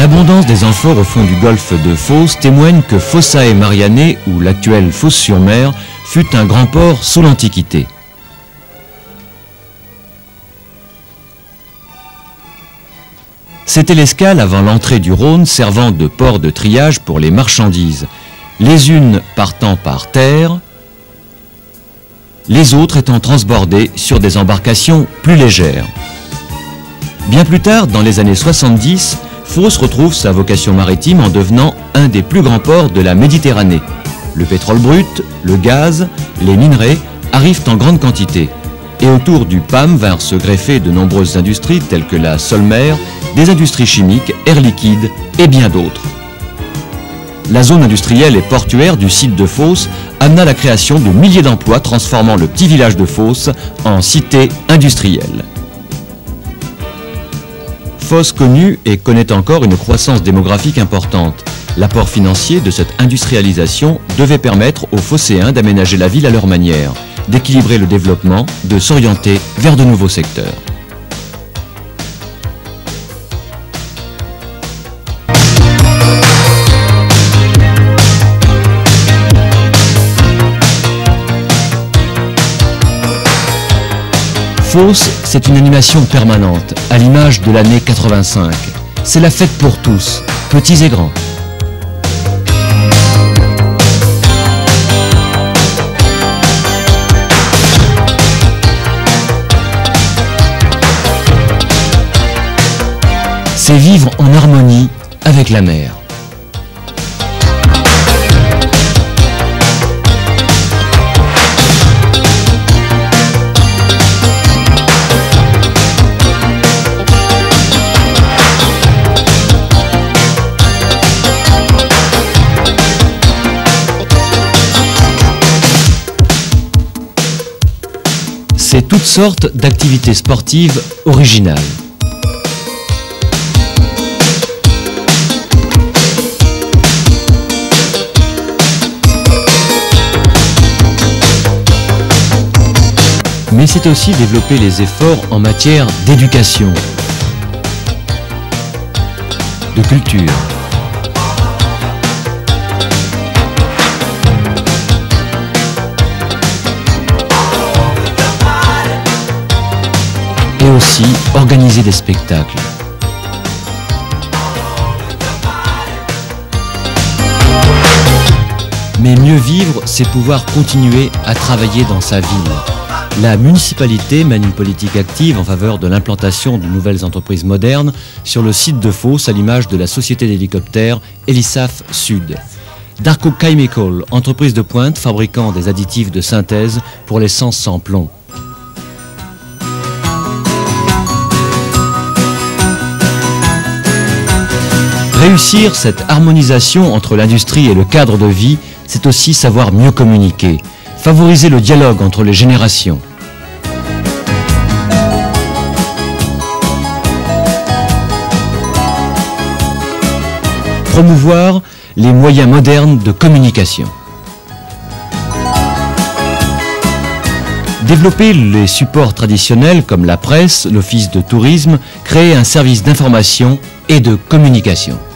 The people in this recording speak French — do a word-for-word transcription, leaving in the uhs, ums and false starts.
L'abondance des amphores au fond du golfe de Fos témoigne que Fossae Marianae, ou l'actuelle Fos-sur-Mer, fut un grand port sous l'Antiquité. C'était l'escale avant l'entrée du Rhône servant de port de triage pour les marchandises, les unes partant par terre, les autres étant transbordées sur des embarcations plus légères. Bien plus tard, dans les années soixante-dix, Fos retrouve sa vocation maritime en devenant un des plus grands ports de la Méditerranée. Le pétrole brut, le gaz, les minerais arrivent en grande quantité. Et autour du P A M vinrent se greffer de nombreuses industries telles que la Solmer, des industries chimiques, Air Liquide et bien d'autres. La zone industrielle et portuaire du site de Fos amena la création de milliers d'emplois transformant le petit village de Fos en cité industrielle. Fos connut et connaît encore une croissance démographique importante. L'apport financier de cette industrialisation devait permettre aux Phocéens d'aménager la ville à leur manière, d'équilibrer le développement, de s'orienter vers de nouveaux secteurs. Fos, c'est une animation permanente, à l'image de l'année quatre-vingt-cinq. C'est la fête pour tous, petits et grands. C'est vivre en harmonie avec la mer. C'est toutes sortes d'activités sportives originales. Mais c'est aussi développer les efforts en matière d'éducation, de culture. Et aussi organiser des spectacles. Mais mieux vivre, c'est pouvoir continuer à travailler dans sa ville. La municipalité mène une politique active en faveur de l'implantation de nouvelles entreprises modernes sur le site de Fos à l'image de la société d'hélicoptères Elisaf Sud. Darko Chemical, entreprise de pointe fabriquant des additifs de synthèse pour l'essence sans plomb. Réussir cette harmonisation entre l'industrie et le cadre de vie, c'est aussi savoir mieux communiquer, favoriser le dialogue entre les générations. Promouvoir les moyens modernes de communication. Développer les supports traditionnels comme la presse, l'office de tourisme, créer un service d'information et de communication.